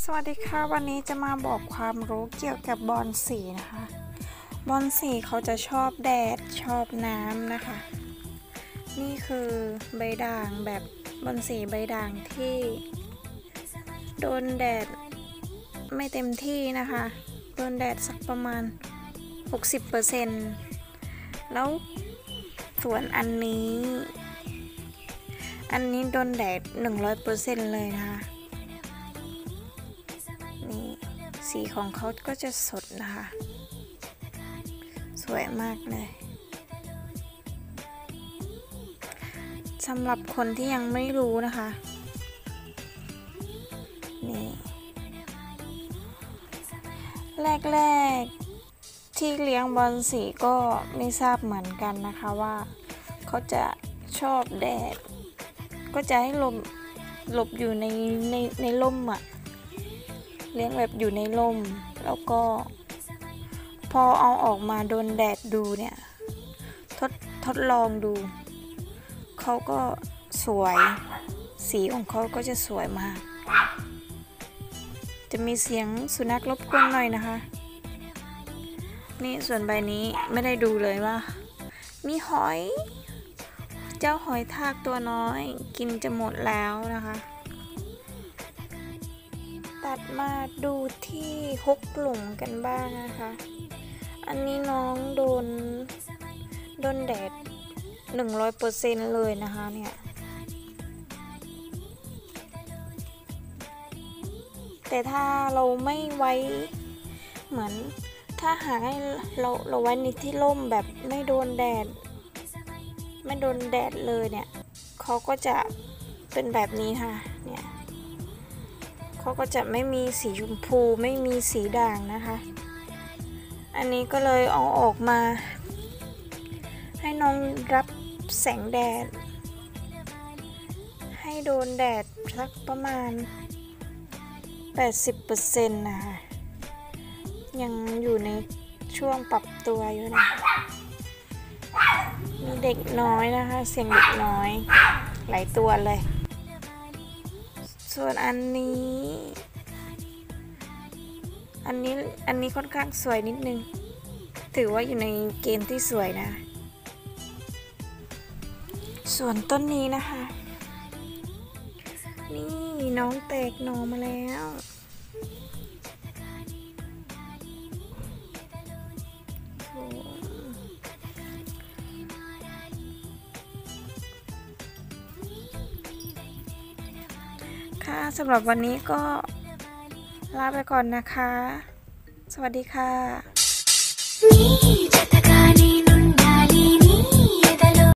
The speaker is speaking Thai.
สวัสดีค่ะวันนี้จะมาบอกความรู้เกี่ยวกับบอนสีนะคะบอนสีเขาจะชอบแดดชอบน้ำนะคะนี่คือใบด่างแบบบอนสีใบด่างที่โดนแดดไม่เต็มที่นะคะโดนแดดสักประมาณ 60% แล้วส่วนอันนี้โดนแดด 100% เลยนะคะนี่สีของเขาก็จะสดนะคะสวยมากเลยสำหรับคนที่ยังไม่รู้นะคะนี่แรกที่เลี้ยงบอนสีก็ไม่ทราบเหมือนกันนะคะว่าเขาจะชอบแดดก็จะให้หลบอยู่ในร่มอ่ะเลี้ยงแบบอยู่ในร่มแล้วก็พอเอาออกมาโดนแดดดูเนี่ยทดลองดูเขาก็สวยสีของเขาก็จะสวยมากจะมีเสียงสุนัขรบกวนหน่อยนะคะนี่ส่วนใบนี้ไม่ได้ดูเลยว่ามีเจ้าหอยทากตัวน้อยกินจะหมดแล้วนะคะตัดมาดูที่ฮกหลุมกันบ้างนะคะอันนี้น้องโดนแดด 100% เลยนะคะเนี่ยแต่ถ้าเราไม่ไว้เหมือนถ้าหากให้เราไว้ในที่ร่มแบบไม่โดนแดดเลยเนี่ยเขาก็จะเป็นแบบนี้ค่ะเนี่ยเขาก็จะไม่มีสีชมพูไม่มีสีด่างนะคะอันนี้ก็เลยเอาออกมาให้น้องรับแสงแดดให้โดนแดดสักประมาณ 80% นะคะยังอยู่ในช่วงปรับตัวอยู่นะมีเด็กน้อยนะคะเสียงเด็กน้อยหลายตัวเลยส่วนอันนี้ค่อนข้างสวยนิดนึงถือว่าอยู่ในเกณฑ์ที่สวยนะส่วนต้นนี้นะคะนี่น้องแตกหน่อมาแล้วค่ะสำหรับวันนี้ก็ลาไปก่อนนะคะสวัสดีค่ะ